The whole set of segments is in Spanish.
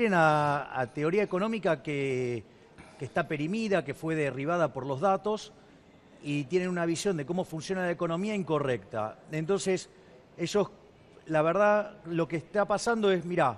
a teoría económica que está perimida, que fue derribada por los datos y tienen una visión de cómo funciona la economía incorrecta. Entonces, ellos, la verdad, lo que está pasando es, mirá,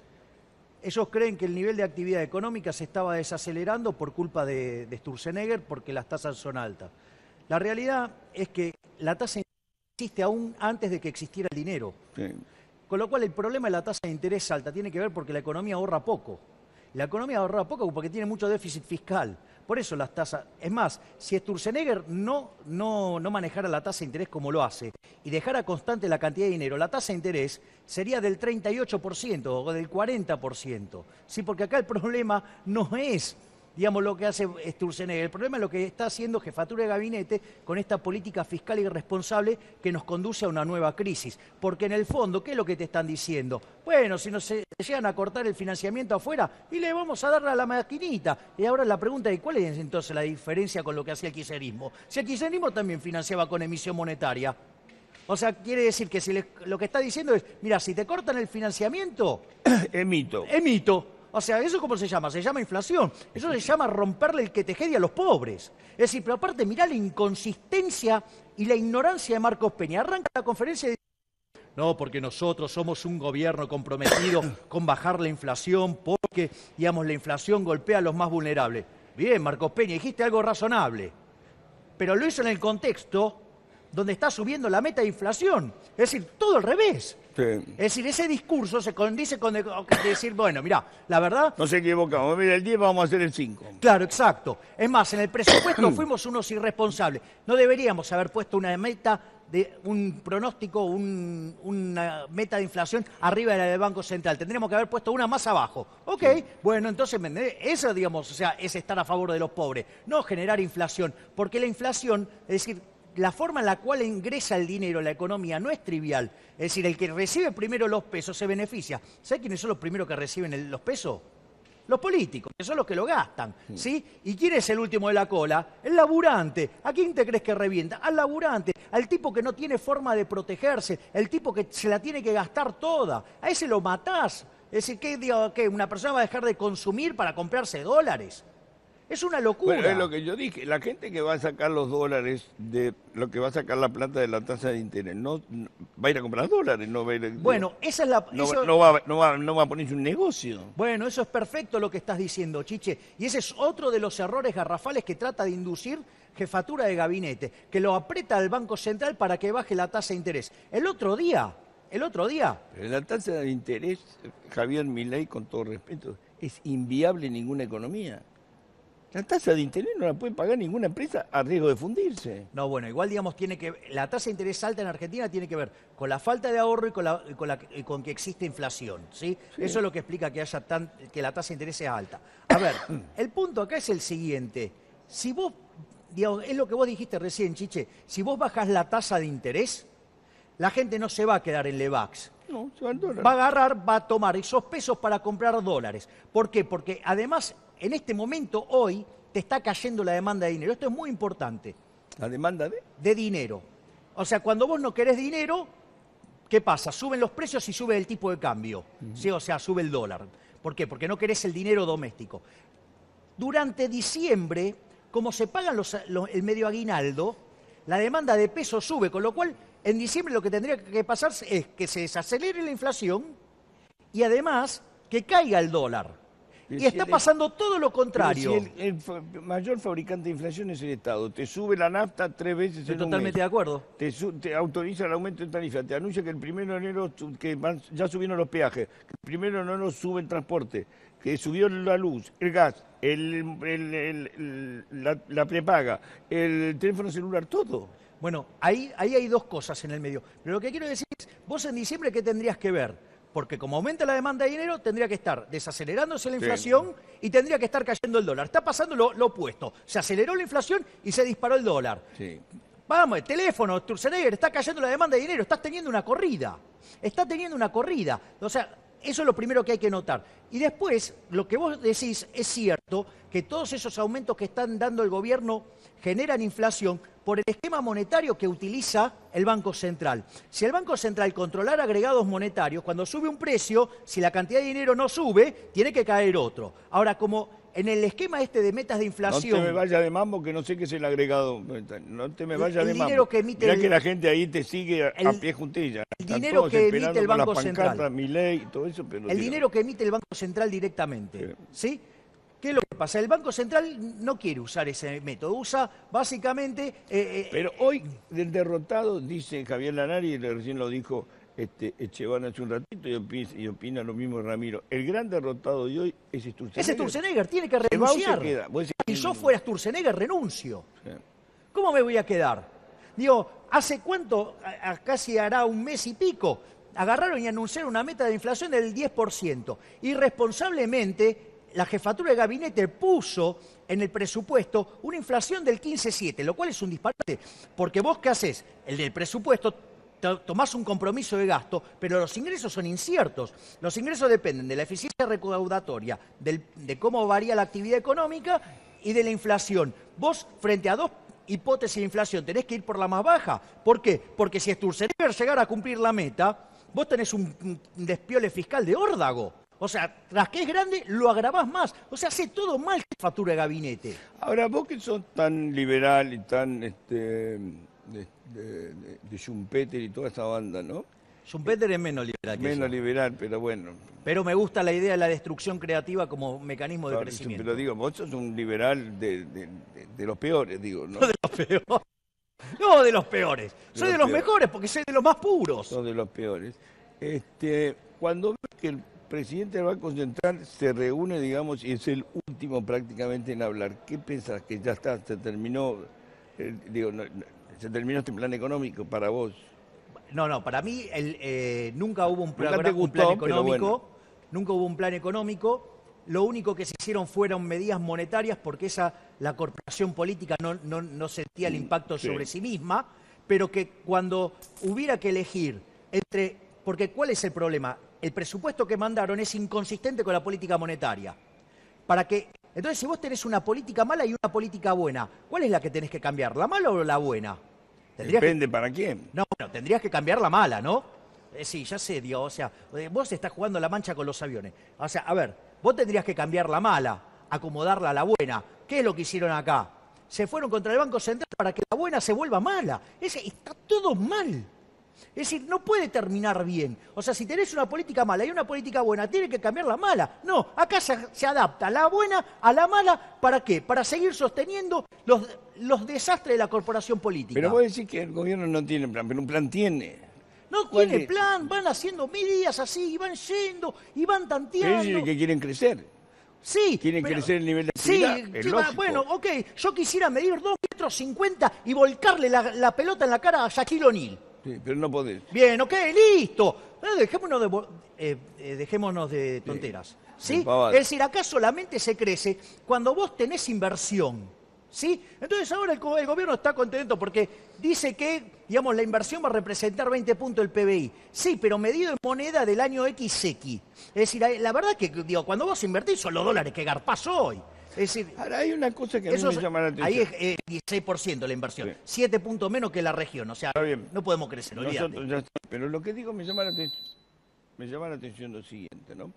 ellos creen que el nivel de actividad económica se estaba desacelerando por culpa de Sturzenegger porque las tasas son altas. La realidad es que la tasa de interés existe aún antes de que existiera el dinero. Sí. Con lo cual el problema de la tasa de interés alta tiene que ver porque la economía ahorra poco. La economía ahorra poco porque tiene mucho déficit fiscal. Por eso las tasas... Es más, si Sturzenegger no manejara la tasa de interés como lo hace y dejara constante la cantidad de dinero, la tasa de interés sería del 38% o del 40%. ¿Sí? Porque acá el problema no es, digamos, lo que hace Sturzenegger. El problema es lo que está haciendo Jefatura de Gabinete con esta política fiscal irresponsable que nos conduce a una nueva crisis. Porque en el fondo, ¿qué es lo que te están diciendo? Bueno, si nos llegan a cortar el financiamiento afuera, y le vamos a dar a la maquinita. Y ahora la pregunta es, ¿cuál es entonces la diferencia con lo que hacía el kirchnerismo? Si el kirchnerismo también financiaba con emisión monetaria. O sea, quiere decir que si lo que está diciendo es, mira, si te cortan el financiamiento... Emito. O sea, ¿eso cómo se llama? Se llama inflación. Eso se llama romperle el quetejedia a los pobres. Es decir, pero aparte, mirá la inconsistencia y la ignorancia de Marcos Peña. Arranca la conferencia y dice, no, porque nosotros somos un gobierno comprometido con bajar la inflación porque, digamos, la inflación golpea a los más vulnerables. Bien, Marcos Peña, dijiste algo razonable. Pero lo hizo en el contexto donde está subiendo la meta de inflación. Es decir, todo al revés. Sí. Es decir, ese discurso se condice con decir, bueno, mirá, la verdad... Nos equivocamos, mira, el 10 vamos a hacer el 5. Claro, exacto. Es más, en el presupuesto fuimos unos irresponsables. No deberíamos haber puesto una meta, un pronóstico, una meta de inflación arriba de la del Banco Central. Tendríamos que haber puesto una más abajo. Ok, sí. Bueno, entonces, eso, digamos, o sea, es estar a favor de los pobres, no generar inflación. Porque la inflación, es decir... La forma en la cual ingresa el dinero a la economía no es trivial. Es decir, el que recibe primero los pesos se beneficia. ¿Sabe quiénes son los primeros que reciben los pesos? Los políticos, que son los que lo gastan, ¿sí? ¿Y quién es el último de la cola? El laburante. ¿A quién te crees que revienta? Al laburante, al tipo que no tiene forma de protegerse, el tipo que se la tiene que gastar toda. A ese lo matás. Es decir, ¿qué? ¿Una persona va a dejar de consumir para comprarse dólares? Es una locura. Bueno, es lo que yo dije. La gente que va a sacar los dólares, de lo que va a sacar la plata de la tasa de interés, no va a ir a comprar dólares. No va a ir, bueno, esa es la... No va a ponerse un negocio. Bueno, eso es perfecto lo que estás diciendo, Chiche. Y ese es otro de los errores garrafales que trata de inducir Jefatura de Gabinete, que lo aprieta al Banco Central para que baje la tasa de interés. El otro día... Pero la tasa de interés, Javier Milei, con todo respeto, es inviable en ninguna economía. La tasa de interés no la puede pagar ninguna empresa a riesgo de fundirse. No, bueno, igual digamos la tasa de interés alta en Argentina tiene que ver con la falta de ahorro y con que existe inflación, ¿sí? Sí. Eso es lo que explica que que la tasa de interés sea alta. A ver, el punto acá es el siguiente. Si vos, digamos, es lo que vos dijiste recién, Chiche, si vos bajás la tasa de interés, la gente no se va a quedar en Levax. No, se va al dólar. Va a agarrar, va a tomar esos pesos para comprar dólares. ¿Por qué? Porque además, en este momento, hoy, te está cayendo la demanda de dinero. Esto es muy importante. ¿La demanda de? De dinero. O sea, cuando vos no querés dinero, ¿qué pasa? Suben los precios y sube el tipo de cambio. ¿Sí? O sea, sube el dólar. ¿Por qué? Porque no querés el dinero doméstico. Durante diciembre, como se pagan el medio aguinaldo, la demanda de pesos sube, con lo cual en diciembre lo que tendría que pasar es que se desacelere la inflación y además que caiga el dólar. Y está pasando todo lo contrario. Si el mayor fabricante de inflación es el Estado, te sube la nafta 3 veces Estoy en un mes. totalmente de acuerdo. Te autoriza el aumento de tarifa, te anuncia que el 1 de enero ya subieron los peajes, que el 1 de enero sube el transporte, que subió la luz, el gas, la prepaga, el teléfono celular, todo. Bueno, ahí hay dos cosas en el medio. Pero lo que quiero decir es, vos en diciembre, ¿qué tendrías que ver? Porque como aumenta la demanda de dinero, tendría que estar desacelerándose la inflación y tendría que estar cayendo el dólar. Está pasando lo opuesto. Se aceleró la inflación y se disparó el dólar. Sí. Vamos, el teléfono, Sturzenegger, está cayendo la demanda de dinero. Estás teniendo una corrida. Está teniendo una corrida. O sea, eso es lo primero que hay que notar. Y después, lo que vos decís es cierto, que todos esos aumentos que están dando el gobierno generan inflación, por el esquema monetario que utiliza el Banco Central. Si el Banco Central controlara agregados monetarios, cuando sube un precio, si la cantidad de dinero no sube, tiene que caer otro. Ahora, como en el esquema este de metas de inflación... No te me vayas de mambo, que no sé qué es el agregado monetario. No te me vayas de mambo. Que emite mirá que la gente ahí te sigue a pie juntilla. El dinero que emite el Banco Central. Milei y todo eso, pero el dinero que emite el Banco Central directamente. ¿Sí? ¿Qué es lo que pasa? El Banco Central no quiere usar ese método, usa básicamente... Pero hoy del derrotado, dice Javier Lanari, recién lo dijo Echevarría hace un ratito, y opina lo mismo Ramiro. El gran derrotado de hoy es Sturzenegger. Ese Sturzenegger tiene que renunciar. Si yo fuera Sturzenegger, renuncio. Sí. ¿Cómo me voy a quedar? Digo, ¿hace cuánto? Casi hará un mes y pico. Agarraron y anunciaron una meta de inflación del 10%. Irresponsablemente, la jefatura de gabinete puso en el presupuesto una inflación del 15,7, lo cual es un disparate. Porque vos, ¿qué haces? El del presupuesto, tomás un compromiso de gasto, pero los ingresos son inciertos. Los ingresos dependen de la eficiencia recaudatoria, de cómo varía la actividad económica y de la inflación. Vos, frente a dos hipótesis de inflación, tenés que ir por la más baja. ¿Por qué? Porque si Sturzenegger llegara a cumplir la meta, vos tenés un despiole fiscal de órdago. O sea, tras que es grande, lo agravás más. O sea, hace todo mal la jefatura de gabinete. Ahora, vos que sos tan liberal y tan de Schumpeter y toda esa banda, ¿no? Schumpeter es menos liberal que menos yo. liberal, pero bueno. Pero me gusta la idea de la destrucción creativa como mecanismo de crecimiento. Pero digo, vos sos un liberal de los peores, digo, ¿no? No de los peores. No de los peores. Soy de los mejores porque soy de los más puros. Sos de los peores. Cuando ves que el presidente del Banco Central se reúne, digamos, y es el último prácticamente en hablar, ¿qué pensás? Que ya está, se terminó, se terminó este plan económico para vos. No, para mí nunca hubo un plan económico. Bueno. Nunca hubo un plan económico. Lo único que se hicieron fueron medidas monetarias porque la corporación política no sentía el impacto sobre sí misma, pero que cuando hubiera que elegir porque ¿cuál es el problema? El presupuesto que mandaron es inconsistente con la política monetaria. Entonces, si vos tenés una política mala y una política buena, ¿cuál es la que tenés que cambiar? ¿La mala o la buena? Depende para quién. No, bueno, tendrías que cambiar la mala, ¿no? Sí, ya sé, digo, o sea, vos estás jugando la mancha con los aviones. O sea, a ver, vos tendrías que cambiar la mala, acomodarla a la buena. ¿Qué es lo que hicieron acá? Se fueron contra el Banco Central para que la buena se vuelva mala. Está todo mal. Es decir, no puede terminar bien. O sea, si tenés una política mala y una política buena, tiene que cambiar la mala. No, acá se adapta la buena a la mala. ¿Para qué? Para seguir sosteniendo los desastres de la corporación política. Pero vos decís que el gobierno no tiene plan, pero un plan tiene. No tiene plan, van haciendo medidas así, y van yendo, y van tanteando. Pero ellos que quieren crecer. Sí. Quieren crecer el nivel de actividad. Sí, bueno, ok, yo quisiera medir 2,50 metros y volcarle la pelota en la cara a Shaquille O'Neal. Sí, pero no podés. Bien, ok, listo. Dejémonos de tonteras. ¿Sí? Es decir, acá solamente se crece cuando vos tenés inversión. ¿Sí? Entonces ahora el gobierno está contento porque dice que, digamos, la inversión va a representar 20 puntos del PBI. Sí, pero medido en moneda del año XX. Es decir, la verdad es que, digo, cuando vos invertís son los dólares que garpás hoy. Es decir, ahora hay una cosa que a mí me llama la atención. Ahí es 16% la inversión, sí. 7 puntos menos que la región, o sea, no podemos crecer, olvídate. Pero lo que digo me llama la atención lo siguiente, ¿no?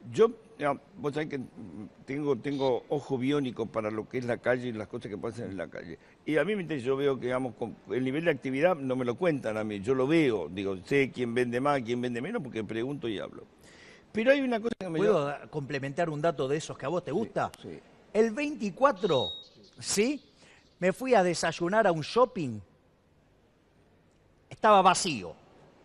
Vos sabés que tengo ojo biónico para lo que es la calle y las cosas que pasan en la calle. Y a mí me interesa, yo veo que, digamos, el nivel de actividad no me lo cuentan a mí, yo lo veo, digo, sé quién vende más, quién vende menos, porque pregunto y hablo. Pero hay una cosa que me ¿Puedo complementar un dato de esos que a vos te gusta? Sí. El 24, ¿sí? Me fui a desayunar a un shopping. Estaba vacío.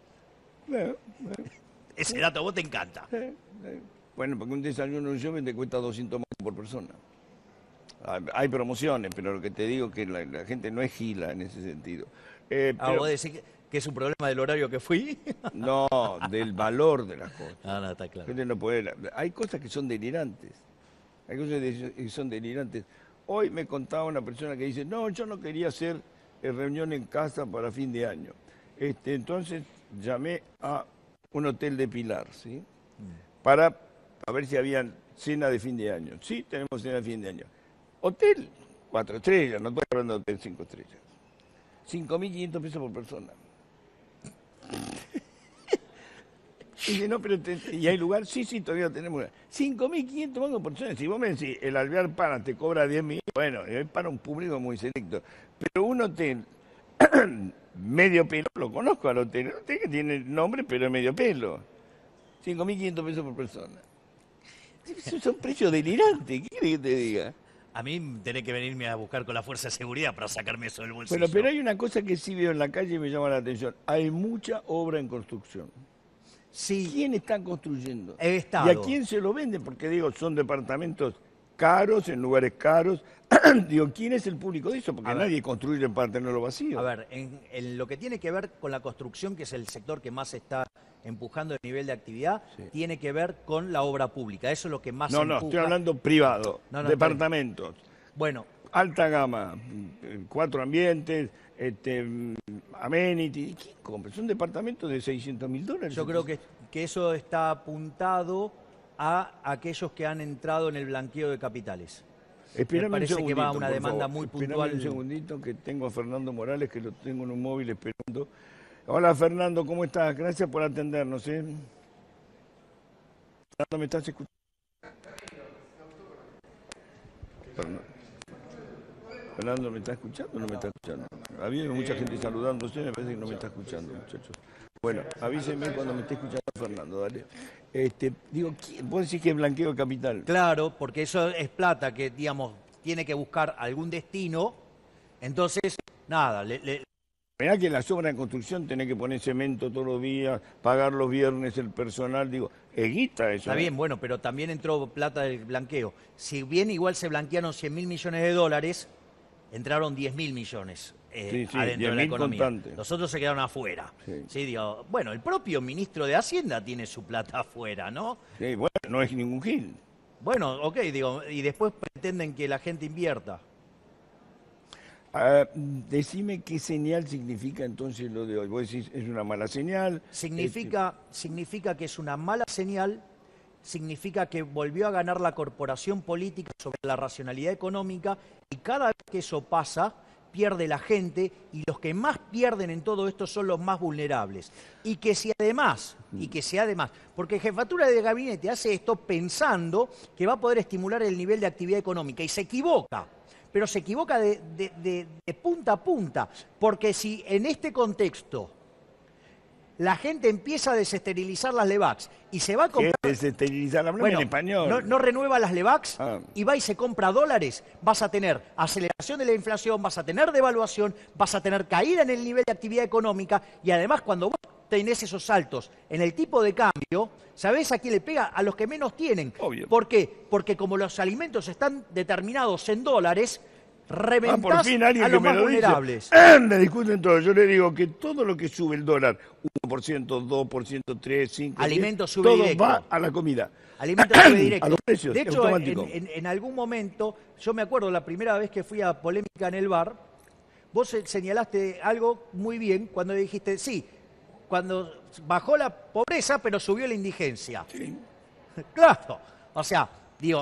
Ese dato a vos te encanta. Bueno, porque un desayuno en un shopping te cuesta 200 más por persona. Hay promociones, pero lo que te digo es que la gente no es gila en ese sentido. ¿Vos decís que es un problema del horario que fui? No, del valor de las cosas. No, está claro. Gente no puede, hay cosas que son delirantes. Hay cosas que son delirantes. Hoy me contaba una persona que dice, no, yo no quería hacer reunión en casa para fin de año. Entonces llamé a un hotel de Pilar, ¿sí? Para ver si había cena de fin de año. Sí, tenemos cena de fin de año. Hotel 4 estrellas, no estoy hablando de hotel 5 estrellas. 5.500 pesos por persona. Y dice, no, pero ¿y hay lugar? Sí, todavía tenemos lugar. 5.500 mangos por persona. Si vos me decís, el Alvear Pana te cobra 10.000, bueno, es para un público muy selecto. Pero un hotel medio pelo, lo conozco al hotel, que tiene nombre, pero es medio pelo. 5.500 pesos por persona. Esos son precios delirantes, ¿qué querés que te diga? A mí tenés que venirme a buscar con la fuerza de seguridad para sacarme eso del bolsillo. Bueno, pero hay una cosa que sí veo en la calle y me llama la atención. Hay mucha obra en construcción. Sí. ¿Quién está construyendo? El Estado. ¿Y a quién se lo vende? Porque digo, son departamentos caros, en lugares caros. Digo, ¿quién es el público de eso? Porque nadie construye para tenerlo vacío. A ver, en lo que tiene que ver con la construcción, que es el sector que más está empujando el nivel de actividad, tiene que ver con la obra pública. Eso es lo que más empuja. No, estoy hablando privado, departamentos. Bueno. Alta gama, 4 ambientes, amenity. ¿Quién compra? Son departamentos de $600.000. Yo creo que eso está apuntado a aquellos que han entrado en el blanqueo de capitales. Me parece que va a una demanda muy puntual. Un segundito que tengo a Fernando Morales, que lo tengo en un móvil esperando. Hola Fernando, ¿cómo estás? Gracias por atendernos. Fernando, ¿me estás escuchando? Fernando, ¿me está escuchando o no me está escuchando? Había mucha gente saludándose, me parece que no me está escuchando, muchachos. Bueno, avísenme cuando me esté escuchando Fernando, dale. Digo, vos decís que es blanqueo de capital. Claro, porque eso es plata que, digamos, tiene que buscar algún destino. Entonces, nada, Mirá que en las obras de construcción tenés que poner cemento todos los días, pagar los viernes el personal, digo, es guita eso. Está bien, bueno, pero también entró plata del blanqueo. Si bien igual se blanquearon 100.000 millones de dólares, entraron 10.000 millones adentro de la economía. Constantes. Los otros se quedaron afuera. Sí, digo, bueno, el propio ministro de Hacienda tiene su plata afuera, ¿no? Sí, bueno, no es ningún gil. Bueno, ok, digo, y después pretenden que la gente invierta. Decime qué señal significa entonces lo de hoy. Vos decís, es una mala señal. Significa que es una mala señal, significa que volvió a ganar la corporación política sobre la racionalidad económica y cada vez que eso pasa, pierde la gente y los que más pierden en todo esto son los más vulnerables. Y que si además, porque Jefatura de Gabinete hace esto pensando que va a poder estimular el nivel de actividad económica y se equivoca. Pero se equivoca de punta a punta, porque si en este contexto la gente empieza a desesterilizar las Levax y se va a comprar... ¿Qué desesterilizar? Hablame en español. No renueva las Levax y va y se compra dólares, vas a tener aceleración de la inflación, vas a tener devaluación, vas a tener caída en el nivel de actividad económica y además cuando vos tenés esos saltos en el tipo de cambio, ¿sabés a quién le pega? A los que menos tienen. Obvio. ¿Por qué? Porque como los alimentos están determinados en dólares, reventás por fin alguien a los que me más lo vulnerables. Dice. Me discuten todo. Yo le digo que todo lo que sube el dólar, 1%, 2%, 3%, 5%, alimentos sube todo directo. va a la comida. Alimentos sube directo. A los precios, de hecho, en algún momento, yo me acuerdo la primera vez que fui a Polémica en el bar, vos señalaste algo muy bien cuando dijiste, sí, cuando bajó la pobreza, pero subió la indigencia. Sí. Claro, o sea, digo,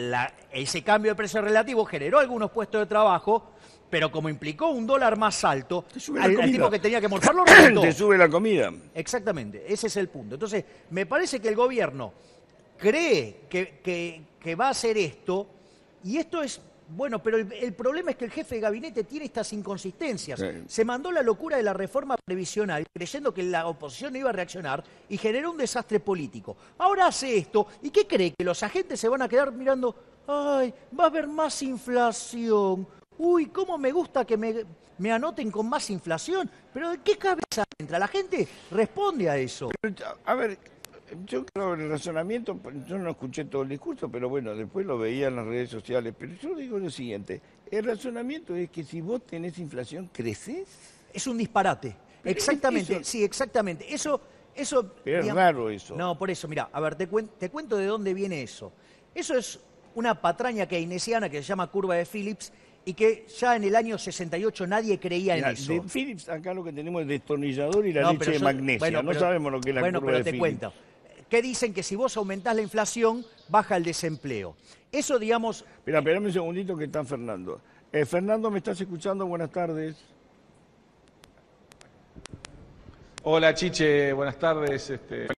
ese cambio de precio relativo generó algunos puestos de trabajo, pero como implicó un dólar más alto, al tipo que tenía que morfarlo, reventó. Te sube la comida. Exactamente, ese es el punto. Entonces, me parece que el gobierno cree que va a hacer esto, y esto es... Bueno, pero el problema es que el jefe de gabinete tiene estas inconsistencias. Sí. Se mandó la locura de la reforma previsional creyendo que la oposición no iba a reaccionar y generó un desastre político. Ahora hace esto y ¿qué cree? Que los agentes se van a quedar mirando, ay, va a haber más inflación. Uy, cómo me gusta que me anoten con más inflación. Pero ¿de qué cabeza entra? La gente responde a eso. Pero, a ver... Yo creo que el razonamiento, yo no escuché todo el discurso, pero bueno, después lo veía en las redes sociales. Pero yo digo lo siguiente, el razonamiento es que si vos tenés inflación, ¿creces? Es un disparate. Pero exactamente, eso, sí, exactamente. Eso pero es raro eso. No, por eso, mira, a ver, te cuento de dónde viene eso. Eso es una patraña keynesiana que se llama curva de Phillips y que ya en el año 68 nadie creía en eso. De Phillips acá lo que tenemos es destornillador y la leche de magnesia. Bueno, no sabemos lo que es la curva de Phillips. Bueno, pero te cuento. ¿Qué dicen? Que si vos aumentás la inflación, baja el desempleo. Eso, digamos... Espera, esperame un segundito que está Fernando. Fernando, ¿me estás escuchando? Buenas tardes. Hola Chiche, buenas tardes.